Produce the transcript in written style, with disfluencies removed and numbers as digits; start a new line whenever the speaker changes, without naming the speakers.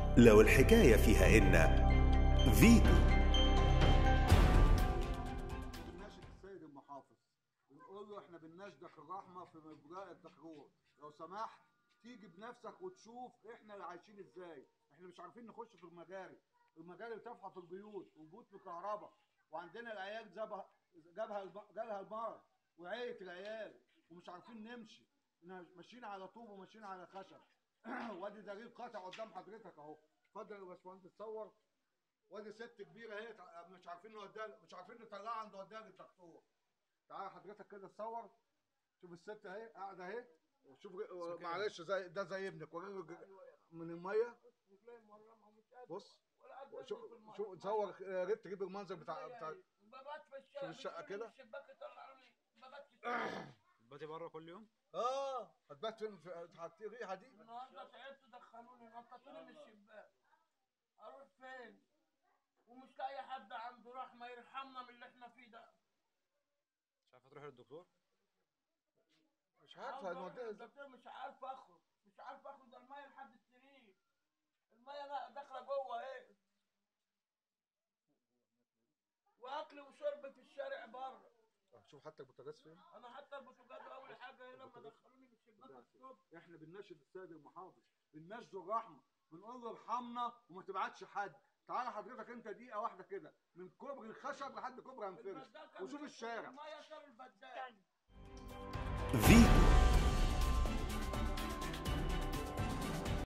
لو الحكاية فيها إن فيتو.
بنناشد السيد المحافظ بنقول له احنا بنناشدك الرحمه في مبدأ الدكرور، لو سمحت تيجي بنفسك وتشوف احنا اللي عايشين ازاي. احنا مش عارفين نخش في المجاري تافهه في البيوت والبيوت بكهرباء، وعندنا العيال جالها المرض وعيت العيال ومش عارفين نمشي، ماشيين على طوب وماشيين على خشب. وادي دليل قاطع قدام حضرتك اهو. اتفضل يا باشمهندس صور. وادي ست كبيره اهي مش عارفين نوديها، مش عارفين نطلعها عند وديها للدكتور. تعالى حضرتك كده تصور. شوف الست اهي قاعده اهي. شوف معلش زي ابنك وريله من الميه. بص شوف تصور. يا ريت تجيب المنظر بتاع
ببات في الشارع.
شوف الشقه كده.
الشباك يطلعوني ببات في الشارع.
باتي بره كل يوم؟
هتبات فين؟ هتحطي الريحه دي؟
النهارده تعبت دخلوني نططوني من الشباك. اروح فين؟ ومش لاقي حد عنده رحمه يرحمنا من اللي احنا فيه ده.
مش عارفه تروحي للدكتور؟
مش عارف هنوديها ازاي.
مش عارف اخرج، ده الميه لحد السرير. الميه داخله جوه ايه؟ واكل وشرب في الشارع بره.
شوف حتى البوتاجاز فين.
انا حتى البوتاجاز اول حاجه هنا لما دخلوني من الشباك الصبح.
احنا بنناشد السيد المحافظ، بنناشده الرحمه، بنقول له ارحمنا وما تبعتش حد. تعالى حضرتك انت دقيقه واحده كده من كوبري الخشب لحد كوبري هنفرش وشوف الشارع.
الميه شر البدال.
فيتو.